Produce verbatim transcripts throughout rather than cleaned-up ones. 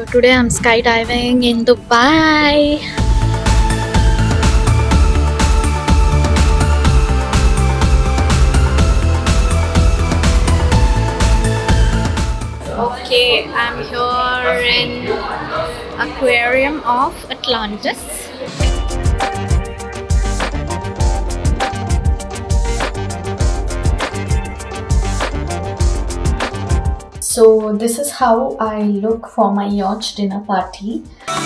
today I'm skydiving in Dubai. Okay, I'm here in Aquarium of Atlantis. So this is how I look for my yacht dinner party.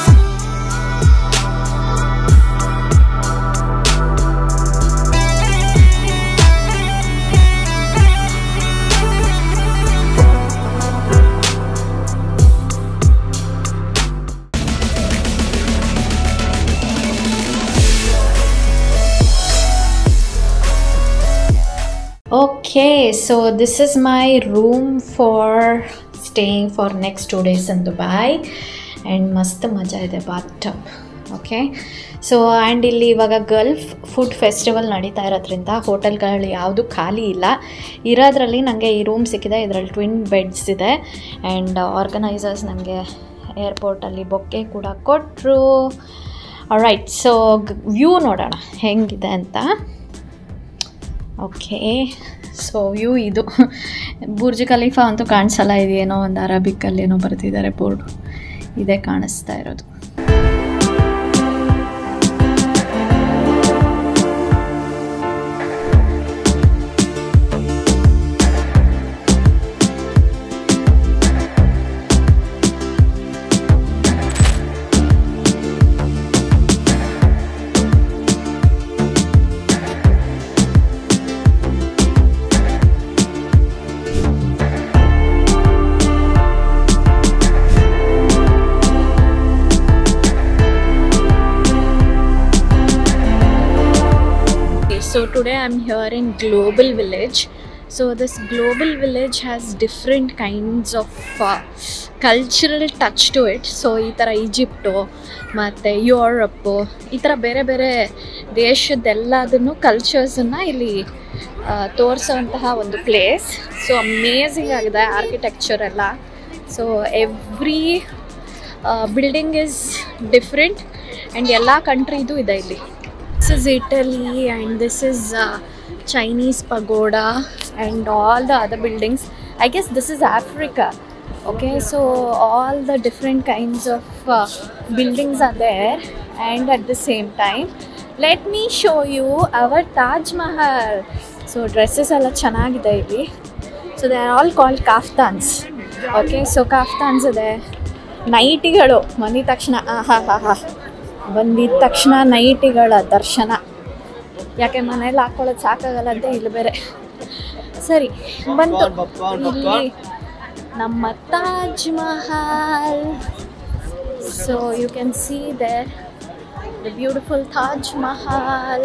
Okay, so this is my room for staying for next two days in Dubai, and mast maja ide bathtub. Okay, so and illi ivaga Gulf food festival nadita irodrinda hotel ಗಳು ಯಾವುದು ಖಾಲಿ ಇಲ್ಲ. ಇರೋದ್ರಲ್ಲಿ ನನಗೆ ಈ room ಸಿಕ್ಕಿದೆ. ಇದರಲ್ಲಿ twin beds ಇದೆ and organisers ನನಗೆ ಏರ್ಪೋರ್ಟ್ ಅಲ್ಲಿ ಬೊಕ್ಕೆ ಕೂಡ ಕೊಟ್ಟರು. ಆಲ್ರೈಟ್, ಸೊ ವ್ಯೂ ನೋಡೋಣ ಹೆಂಗಿದೆ ಅಂತ. ಓಕೆ, ಸೊ ವ್ಯೂ ಇದು. ಬುರ್ಜ್ ಖಲೀಫಾ ಅಂತೂ ಕಾಣಿಸಲ್ಲ, ಇದೇನೋ ಒಂದು ಅರಬಿಕಲ್ಲಿ ಏನೋ ಬರ್ತಿದ್ದಾರೆ ಬೋರ್ಡು, ಇದೇ ಕಾಣಿಸ್ತಾ ಇರೋದು. So today I'm here in Global Village. So this Global Village has different kinds of uh, cultural touch to it. So itara Egypt matte Europe itara bere bere deshadelladu cultures anna illi ತೋರಿಸುವಂತಹ ಒಂದು place. So amazing ಆಗಿದೆ architecture ಎಲ್ಲ. So every building is different and ಎಲ್ಲ ಕಂಟ್ರಿದು ಇದೆ ಇಲ್ಲಿ. This is Italy and this is uh, Chinese pagoda and all the other buildings. I guess this is Africa. Okay, so all the different kinds of uh, buildings are there, and at the same time let me show you our Taj Mahal. So dresses alla chanagide illi. So they are all called kaftans. Okay, so kaftans ide, ನೈಟಿಗಳು ಬಂದಿದ ತಕ್ಷಣ ಆಹಾ ಹಾ ಹಾ ಬಂದಿದ ತಕ್ಷಣ ನೈಟಿಗಳ ದರ್ಶನ. ಯಾಕೆ ಮನೇಲಿ ಹಾಕೊಳ್ಳೋದು ಸಾಕಾಗಲ್ಲ ಅಂತ ಇಲ್ಲಿ ಬೇರೆ. ಸರಿ ಬಂತು ಇಲ್ಲಿ ನಮ್ಮ Taj Mahal. So you can see there the beautiful Taj Mahal.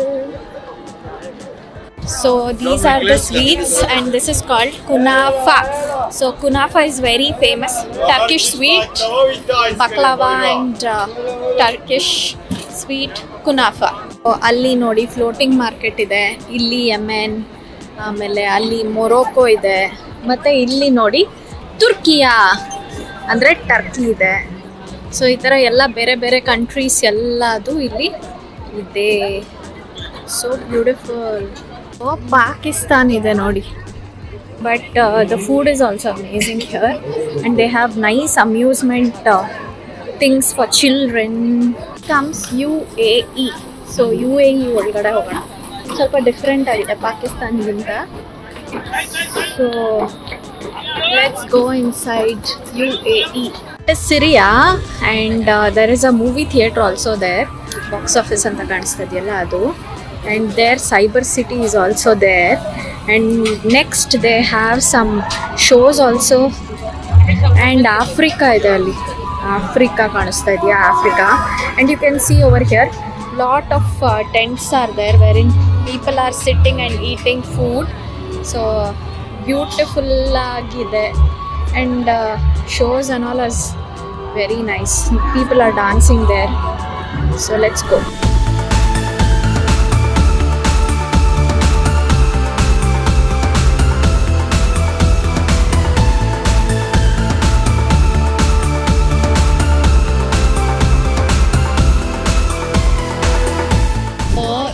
So these are the sweets and this is called kunafa. So kunafa is very famous Turkish sweet, baklava and uh, Turkish sweet kunafa. So alli nodi floating market ide, illi Yemen, amele alli Morocco ide, matte illi nodi Turkiya andre Turkey ide. So ee tara ella bere bere countries elladu illi ide. So beautiful. Oh, Pakistan ide nodi, but uh, the food is also amazing here, and they have nice amusement uh, things for children. Comes U A E. So U A E ಒಳಗಡೆ ಹೋಗೋಣ. ಸ್ವಲ್ಪ different ಆಗಿದೆ ಪಾಕಿಸ್ತಾನದಿಂದ. So let's go inside U A E. It is Syria and uh, there is a movie theater also there. Box office ಅಂತ ಕಾಣಿಸ್ತದೆಯಲ್ಲ ಅದು. And their cyber city is also there, and next they have some shows also. And Africa ide alli, Africa ಕಾಣಿಸ್ತಾ ಇದೆಯಾ Africa. And you can see over here lot of uh, tents are there wherein people are sitting and eating food. So beautiful agide, and uh, shows and all is very nice. People are dancing there. So let's go.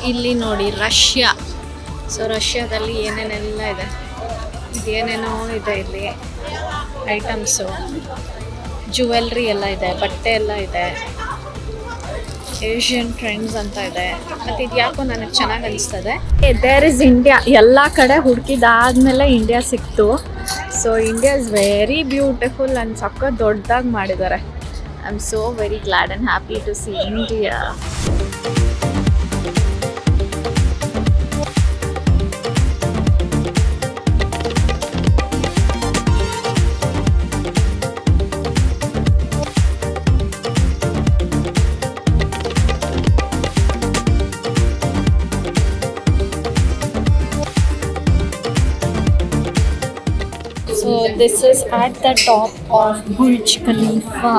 ಇಲ್ಲಿ ನೋಡಿ Russia. So ರಷ್ಯಾದಲ್ಲಿ ಏನೇನೆಲ್ಲ ಇದೆ, ಇದೇನೇನೋ ಇದೆ ಇಲ್ಲಿ items, jewellery ಎಲ್ಲ ಇದೆ, ಬಟ್ಟೆ ಎಲ್ಲ ಇದೆ, ಏಷ್ಯನ್ ಟ್ರೆಂಡ್ಸ್ ಅಂತ ಇದೆ. ಮತ್ತು ಇದು ಯಾಕೋ ನನಗೆ ಚೆನ್ನಾಗಿ ಅನಿಸ್ತದೆ. There is India. ಎಲ್ಲ ಕಡೆ ಹುಡುಕಿದಾದ್ಮೇಲೆ ಇಂಡಿಯಾ ಸಿಕ್ತು. So India is very beautiful and ಸಕ್ಕ ದೊಡ್ಡದಾಗಿ ಮಾಡಿದ್ದಾರೆ. I am so very glad and happy to see India. So this is at the top of Burj Khalifa.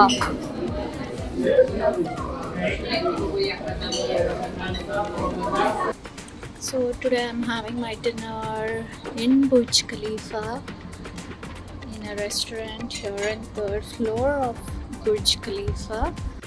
So today I'm having my dinner in Burj Khalifa in a restaurant here on third floor of Burj Khalifa.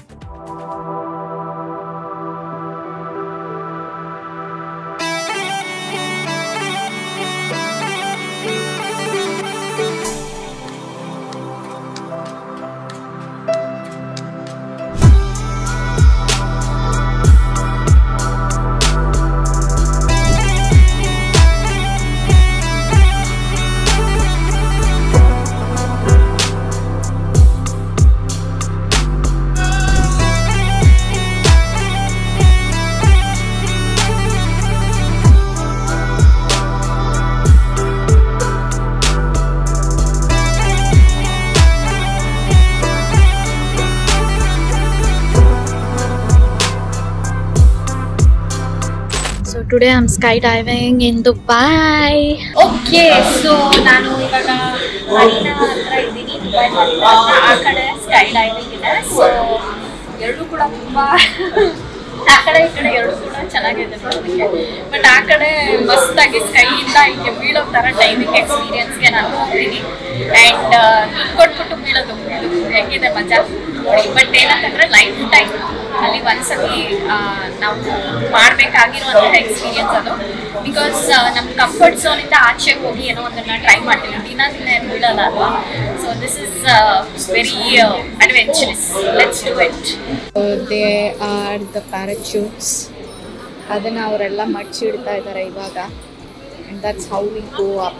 Today I'm skydiving in Dubai. Okay, so ನಾನು ಇವಾಗ ಮರೀನಾ ಹತ್ರ ಇದ್ದೀನಿ, Dubai ಆ ಕಡೆ skydiving ಇದೆ. So ಎರಡು ಕೂಡ ತುಂಬ ಆ ಕಡೆ ಈ ಕಡೆ ಎರಡು ಕೂಡ ಚೆನ್ನಾಗಿದೆ ನೋಡೋದಕ್ಕೆ. ಬಟ್ ಆ ಕಡೆ ಮಸ್ತಾಗಿ ಸ್ಕೈಯಿಂದ ಹಿಂಗೆ ಬೀಳೋ ಥರ ಡೈವಿಂಗ್ ಎಕ್ಸ್ಪೀರಿಯನ್ಸ್ಗೆ ನಾನು ಹೋಗ್ತೀನಿ. ಆ್ಯಂಡ್ ಕೊಟ್ಬಿಟ್ಟು ಬೀಳೋದು ಹೆಂಗಿದೆ ಮಜಾ ನೋಡಿ. ಬಟ್ ಏನಂತಂದರೆ ಲೈಫ್ ಟೈಮ್ ಅಲ್ಲಿ ಒಂದ್ಸತಿ ನಾವು ಮಾಡಬೇಕಾಗಿರುವಂತಹ ಎಕ್ಸ್ಪೀರಿಯನ್ಸ್ ಅದು. ಬಿಕಾಸ್ ನಮ್ಮ ಕಂಫರ್ಟ್ ಝೋನಿಂದ ಆಚೆ ಹೋಗಿ ಏನೋ ಒಂದನ್ನು ಟ್ರೈ ಮಾಡ್ತೀವಿ, ದಿನ ದಿನ ಏನು ಬೀಳಲ್ಲ ಅಲ್ವಾ. So this is very adventurous. Let's do it. They are the parachutes. ಅದನ್ನು ಅವರೆಲ್ಲ ಮಡ್ಚಿಡ್ತಾ ಇದ್ದಾರೆ ಇವಾಗ. And that's how we go up.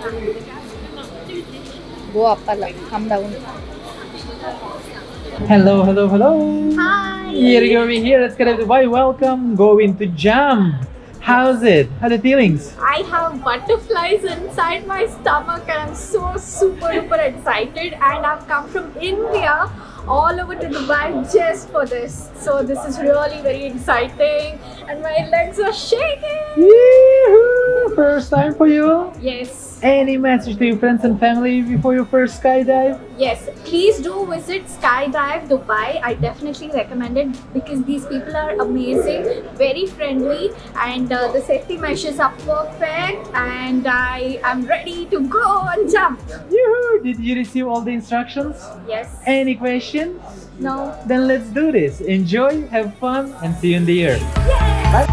Go up ಅಲ್ಲ, come down. Hello, hello, hello. Hi. Here you go, we're here. Let's get to Dubai. Welcome. Going to Jam. How's it? How are the feelings? I have butterflies inside my stomach and I'm so super duper excited. And I've come from India all over to Dubai just for this. So this is really very exciting and my legs are shaking. Yee-hoo! First time for you? Yes. Any message to your friends and family before your first skydive? Yes, please do visit Skydive Dubai. I definitely recommend it because these people are amazing, very friendly, and uh, the safety measures are perfect. And I am ready to go and jump. Yoo-hoo! Did you receive all the instructions? Yes. Any questions? No. Then let's do this. Enjoy, have fun, and see you in the air. Yes. Bye.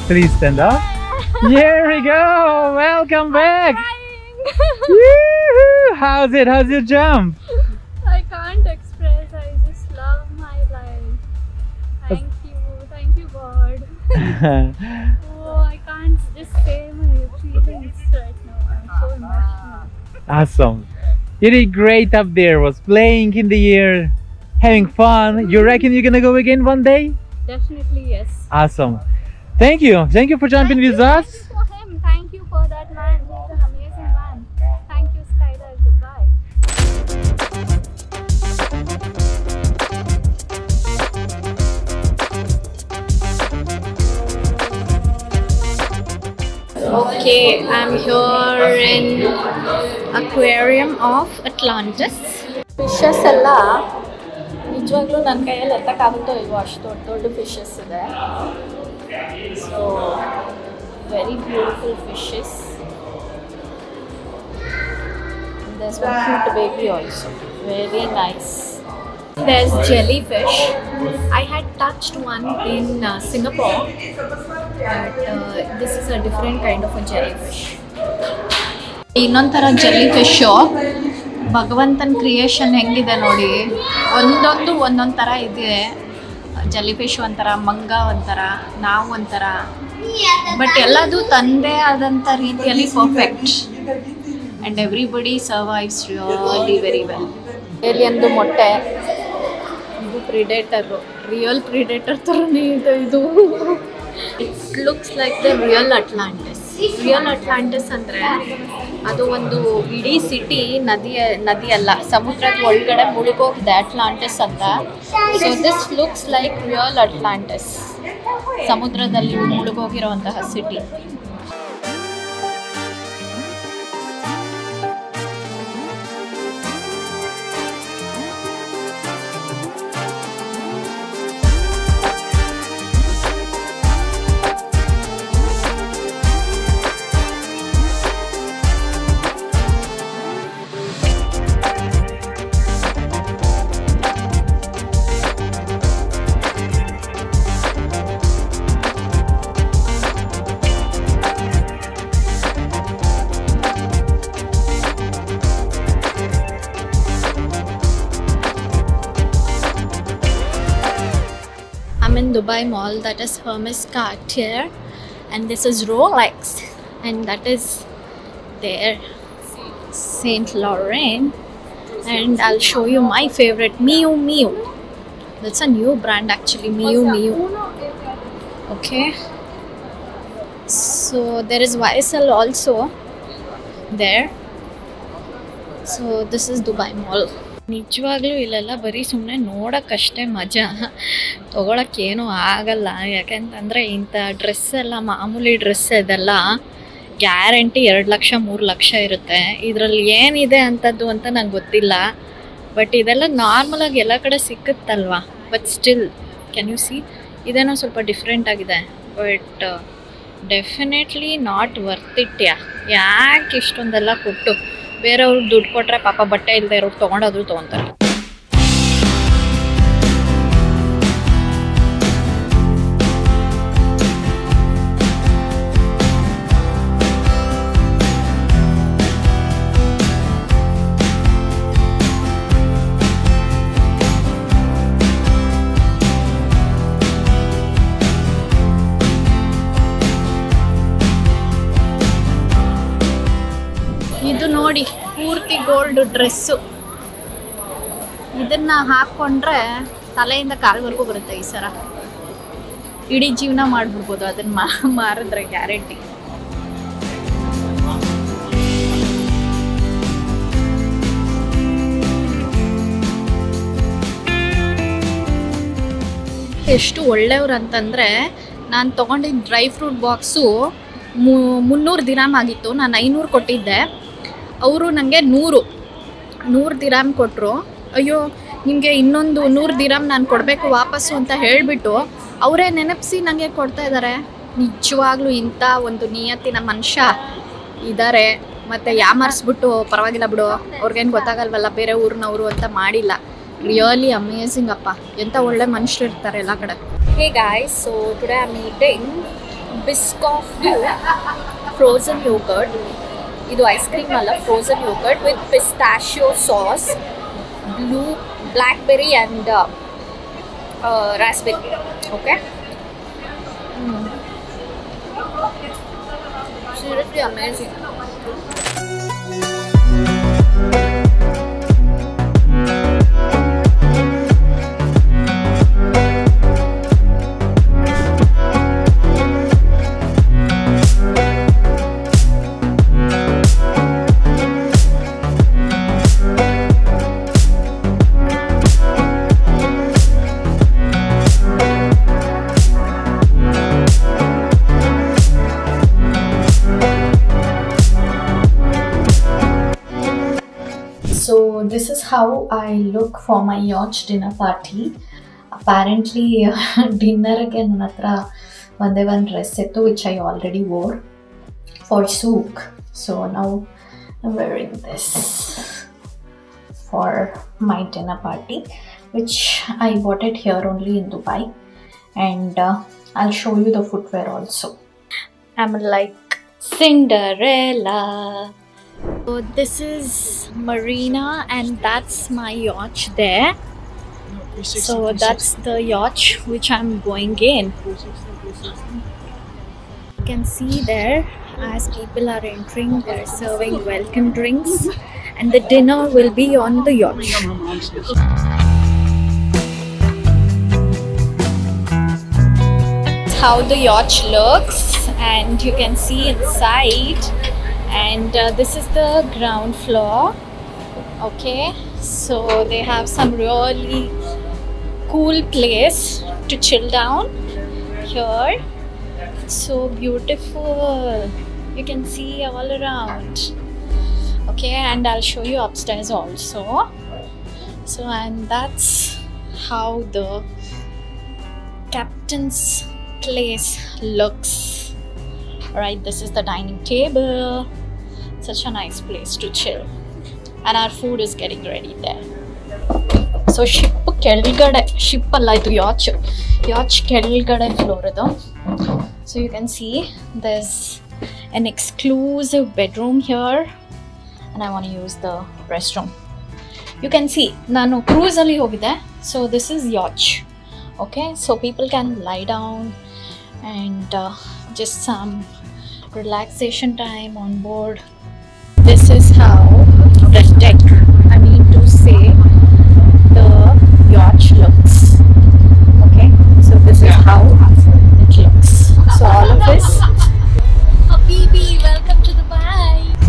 Please stand up. Here we go. Welcome back. How's it? How's your jump? I can't express. I just love my life. Thank you. Thank you, God. Oh, I can't just say my feelings right now. I'm so emotional. Awesome. You did great up there. Was playing in the air, having fun. You reckon you're gonna go again one day? Definitely yes. Awesome. Thank you. Thank you for jumping Thank with you, us. Thank you for him. Thank you for that man. He's an amazing man. Thank you, Skydive. Goodbye. Okay, I'm here in Aquarium of Atlantis. Fishes ಎಲ್ಲ ನಿಜವಾಗ್ಲೂ ನನ್ನ ಕೈಯಲ್ಲಿ ಎತ್ತಕ್ಕಾಗುತ್ತೋ ಇಲ್ವೋ ಅಷ್ಟು ದೊಡ್ಡ ದೊಡ್ಡ fishes ಇದೆ. So very beautiful fishes. There's one cute baby also. Very nice. There's jellyfish. I had touched one in uh, Singapore, but uh, this is a different kind of a jellyfish. ಇನ್ನೊಂಥರ jellyfish ಭಗವಂತನ creation ಹೆಂಗಿದೆ ನೋಡಿ, ಒಂದೊಂದು ಒಂದೊಂದು ಥರ ಇದೆ. Jellyfish ಒಂಥರ, ಮಂಗ ಒಂಥರ, ನಾವು ಒಂಥರ, ಬಟ್ ಎಲ್ಲದು ತಂದೇ ಆದಂಥ ರೀತಿಯಲ್ಲಿ perfect. And everybody survives really very well. ಏಲಿಯನ್ದು ಮೊಟ್ಟೆ, ಇದು ಪ್ರಿಡೇಟರು, ರಿಯಲ್ ಪ್ರಿಡೇಟರ್ ಥರನೇ ಇದೆ ಇದು. It looks like the real Atlantis. Real Atlantis ಅಂದರೆ ಅದು ಒಂದು ಇಡೀ ಸಿಟಿ ನದಿಯ ನದಿ ಅಲ್ಲ, ಸಮುದ್ರದ ಒಳಗಡೆ ಮುಳುಗೋಗಿದೆ ಅಟ್ಲಾಂಟಿಸ್ ಅಂತ. So this looks like real Atlantis, ಸಮುದ್ರದಲ್ಲಿ ಮುಳುಗೋಗಿರೋವಂತಹ city. In Dubai Mall, that is Hermes Cartier, and this is Rolex, and that is there Saint Laurent, and I'll show you my favorite, Miu Miu. That's a new brand actually, Miu Miu. Okay, so there is Y S L also there. So this is Dubai Mall. ನಿಜವಾಗ್ಲೂ ಇಲ್ಲೆಲ್ಲ ಬರೀ ಸುಮ್ಮನೆ ನೋಡೋಕ್ಕಷ್ಟೇ ಮಜಾ, ತೊಗೊಳಕ್ಕೇನೂ ಆಗಲ್ಲ. ಯಾಕೆಂತಂದರೆ ಇಂಥ dress ಎಲ್ಲ, ಮಾಮೂಲಿ ಡ್ರೆಸ್ ಇದೆಲ್ಲ ಗ್ಯಾರಂಟಿ ಎರಡು ಲಕ್ಷ ಮೂರು ಲಕ್ಷ ಇರುತ್ತೆ. ಇದರಲ್ಲಿ ಏನಿದೆ ಅಂಥದ್ದು ಅಂತ ನಂಗೆ ಗೊತ್ತಿಲ್ಲ, ಬಟ್ ಇದೆಲ್ಲ ನಾರ್ಮಲಾಗಿ ಎಲ್ಲ ಕಡೆ ಸಿಕ್ಕುತ್ತಲ್ವ. But still can you see, ಇದೇನೋ ಸ್ವಲ್ಪ ಡಿಫ್ರೆಂಟ್ ಆಗಿದೆ, but definitely not worth it. ಯಾ ಯಾಕೆ ಇಷ್ಟೊಂದೆಲ್ಲ ಕೊಟ್ಟು ಬೇರೆಯವ್ರಿಗೆ ದುಡ್ಡು ಕೊಟ್ಟರೆ ಪಾಪ ಬಟ್ಟೆ ಇಲ್ಲದೆ ಇರೋರು ತೊಗೊಂಡಾದ್ರು ತೊಗೊತಾರೆ. ಇದು ನೋಡಿ ಪೂರ್ತಿ ಗೋಲ್ಡ್ ಡ್ರೆಸ್ಸು, ಇದನ್ನು ಹಾಕ್ಕೊಂಡ್ರೆ ತಲೆಯಿಂದ ಕಾಲ್ವರೆಗೂ ಬರುತ್ತೆ ಈ ಸರ. ಇಡೀ ಜೀವನ ಮಾಡಿಬಿಡ್ಬೋದು ಅದನ್ನು ಮಾ ಮಾರಿದ್ರೆ ಗ್ಯಾರಂಟಿ. ಎಷ್ಟು ಒಳ್ಳೆಯವ್ರು ಅಂತಂದರೆ, ನಾನು ತೊಗೊಂಡಿದ್ದ ಡ್ರೈ ಫ್ರೂಟ್ ಬಾಕ್ಸು ಮುನ್ನೂರು ದಿರಾಮ್ ಆಗಿತ್ತು, ನಾನು ಐನೂರು ಕೊಟ್ಟಿದ್ದೆ. ಅವರು ನನಗೆ ನೂರು ನೂರು ದಿರಾಮ್ ಕೊಟ್ಟರು. ಅಯ್ಯೋ ನಿಮಗೆ ಇನ್ನೊಂದು ನೂರು ದಿರಾಮ್ ನಾನು ಕೊಡಬೇಕು ವಾಪಸ್ಸು ಅಂತ ಹೇಳಿಬಿಟ್ಟು ಅವರೇ ನೆನಪಿಸಿ ನನಗೆ ಕೊಡ್ತಾ ಇದ್ದಾರೆ. ನಿಜವಾಗ್ಲೂ ಇಂಥ ಒಂದು ನಿಯತ್ತಿನ ಮನುಷ್ಯ ಇದ್ದಾರೆ. ಮತ್ತು ಯಾಮಾರಿಸ್ಬಿಟ್ಟು ಪರವಾಗಿಲ್ಲ ಬಿಡು, ಅವ್ರಿಗೇನು ಗೊತ್ತಾಗಲ್ವಲ್ಲ ಬೇರೆ ಊರಿನವರು ಅಂತ ಮಾಡಿಲ್ಲ. ರಿಯಲಿ ಅಮೇಝಿಂಗ್ ಅಪ್ಪ, ಎಂಥ ಒಳ್ಳೆ ಮನುಷ್ಯರು ಇರ್ತಾರೆ ಎಲ್ಲ ಕಡೆ. Hey guys, so today I am eating Biscoff frozen yogurt. Idu ice cream alla frozen yogurt with pistachio sauce, blue blackberry and uh, uh, raspberry. Okay. Mm. Seriously amazing. So this is how I look for my yacht dinner party. Apparently dinner again nanatra one day one dress set which I already wore for souk. So now I'm wearing this for my dinner party, which I bought it here only in Dubai, and uh, I'll show you the footwear also. I'm like Cinderella. So this is Marina and that's my yacht there. So that's the yacht which I'm going in. You can see there as people are entering, they're serving welcome drinks and the dinner will be on the yacht. That's how the yacht looks, and you can see inside. And uh, this is the ground floor. Okay, so they have some really cool place to chill down here. It's so beautiful. You can see all around. Okay, and I'll show you upstairs also. So, and that's how the captain's place looks. Alright, this is the dining table. Such a nice place to chill, and our food is getting ready there. So ship ಕೆಳಗಡೆ ship ಅಲ್ಲ ಇದು yacht yacht ಕೆಳಗಡೆ floor ಇದು. So you can see there's an exclusive bedroom here, and I want to use the restroom. You can see ನಾನು cruise ಅಲ್ಲಿ ಹೋಗಿದೆ. So this is yacht. Okay, so people can lie down and uh, just some relaxation time on board. This is how the deck, I mean to say, the yacht looks. Okay, so this is how it looks. So all of this. Habibi, welcome to Dubai.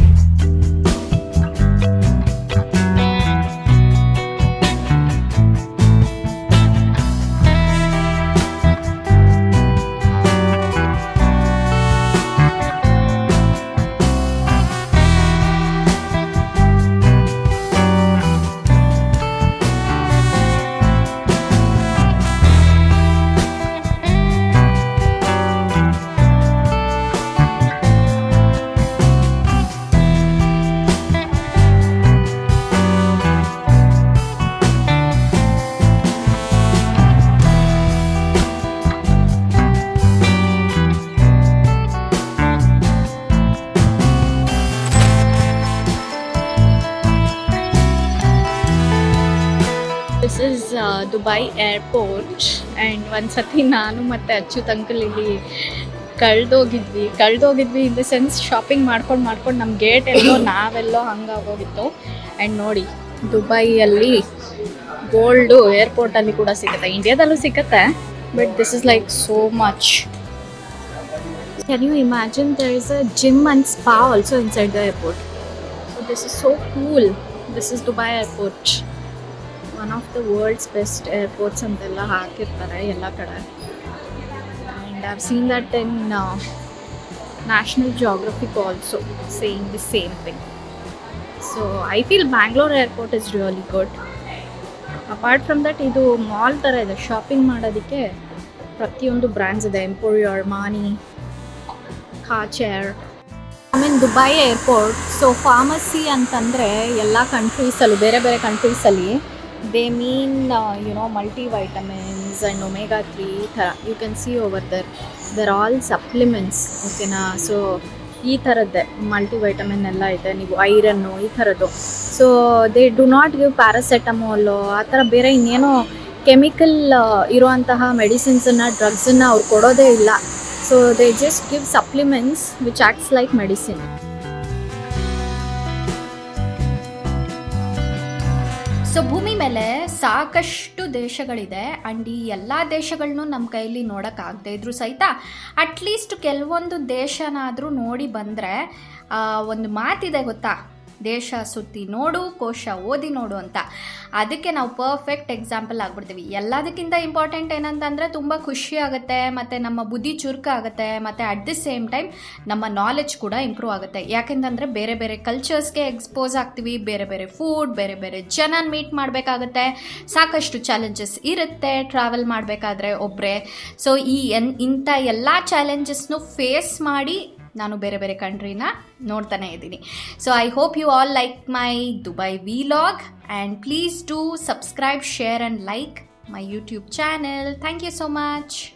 This is uh, Dubai airport, and ಒಂದ್ಸತಿ ನಾನು ಮತ್ತೆ Achyut uncle ಇಲ್ಲಿ ಕಳ್ದೋಗಿದ್ವಿ ಕಳ್ದೋಗಿದ್ವಿ in the sense shopping ಮಾಡ್ಕೊಂಡು ಮಾಡ್ಕೊಂಡು ನಮ್ಮ gate yellow ನಾವೆಲ್ಲೋ ಹಂಗಾಗೋಗಿತ್ತು. And ನೋಡಿ, ದುಬೈಯಲ್ಲಿ ಗೋಲ್ಡು ಏರ್ಪೋರ್ಟಲ್ಲಿ ಕೂಡ ಸಿಗುತ್ತೆ, ಇಂಡಿಯಾದಲ್ಲೂ ಸಿಗುತ್ತೆ, but this is like so much. Can you imagine there is a gym and spa also inside the airport? So this is so cool. This is Dubai airport. One of the world's best airports antella hakirtare ella kade, and I've seen that in uh, National Geographic also saying the same thing. So I feel Bangalore airport is really good. Apart from that, idu mall tara ide, shopping madodike ಪ್ರತಿಯೊಂದು brands ಇದೆ, Emporio, Armani, Karcher. I mean Dubai airport. So pharmacy ಅಂತಂದರೆ ಎಲ್ಲ ಕಂಟ್ರೀಸಲ್ಲೂ ಬೇರೆ ಬೇರೆ ಕಂಟ್ರೀಸಲ್ಲಿ they mean uh, you know multivitamins and omega three thara. You can see over there, they're all supplements. Okay na, so ಈ ಥರದ್ದೇ multivitamin ಎಲ್ಲ ಇದೆ, ನೀವು ಐರನ್ನು ಈ ಥರದ್ದು. So they do not give paracetamol ಆ ಥರ ಬೇರೆ ಇನ್ನೇನೋ ಕೆಮಿಕಲ್ ಇರುವಂತಹ ಮೆಡಿಸಿನ್ಸನ್ನು ಡ್ರಗ್ಸನ್ನು ಅವ್ರು ಕೊಡೋದೇ ಇಲ್ಲ. So they just give supplements which acts like medicine. So ಭೂಮಿ ಮೇಲೆ ಸಾಕಷ್ಟು ದೇಶಗಳಿದೆ ಆ್ಯಂಡ್ ಈ ಎಲ್ಲ ದೇಶಗಳನ್ನೂ ನಮ್ಮ ಕೈಯಲ್ಲಿ ನೋಡೋಕ್ಕಾಗದೇ ಇದ್ರೂ ಸಹಿತ ಅಟ್ಲೀಸ್ಟ್ ಕೆಲವೊಂದು ದೇಶನಾದರೂ ನೋಡಿ ಬಂದರೆ ಒಂದು ಮಾತಿದೆ ಗೊತ್ತಾ, ದೇಶ ಸುತ್ತಿ ನೋಡು ಕೋಶ ಓದಿ ನೋಡು ಅಂತ. ಅದಕ್ಕೆ ನಾವು ಪರ್ಫೆಕ್ಟ್ ಎಕ್ಸಾಂಪಲ್ ಆಗ್ಬಿಡ್ತೀವಿ. ಎಲ್ಲದಕ್ಕಿಂತ ಇಂಪಾರ್ಟೆಂಟ್ ಏನಂತಂದರೆ ತುಂಬ ಖುಷಿ ಆಗುತ್ತೆ ಮತ್ತು ನಮ್ಮ ಬುದ್ಧಿ ಚುರುಕು ಆಗುತ್ತೆ ಮತ್ತು ಅಟ್ ದಿ ಸೇಮ್ ಟೈಮ್ ನಮ್ಮ ನಾಲೆಡ್ಜ್ ಕೂಡ ಇಂಪ್ರೂವ್ ಆಗುತ್ತೆ. ಯಾಕೆಂತಂದರೆ ಬೇರೆ ಬೇರೆ ಕಲ್ಚರ್ಸ್ಗೆ ಎಕ್ಸ್ಪೋಸ್ ಆಗ್ತೀವಿ, ಬೇರೆ ಬೇರೆ ಫುಡ್, ಬೇರೆ ಬೇರೆ ಜನ ಮೀಟ್ ಮಾಡಬೇಕಾಗುತ್ತೆ, ಸಾಕಷ್ಟು ಚಾಲೆಂಜಸ್ ಇರುತ್ತೆ ಟ್ರಾವೆಲ್ ಮಾಡಬೇಕಾದ್ರೆ ಒಬ್ಬರೇ. ಸೊ ಈ ಎನ್ ಇಂಥ ಎಲ್ಲ ಚಾಲೆಂಜಸ್ನು ಫೇಸ್ ಮಾಡಿ ನಾನು ಬೇರೆ ಬೇರೆ ಕಂಟ್ರಿನ ನೋಡ್ತಾನೆ ಇದ್ದೀನಿ. So I hope you all like my Dubai vlog and please do subscribe, share and like my YouTube channel. Thank you so much.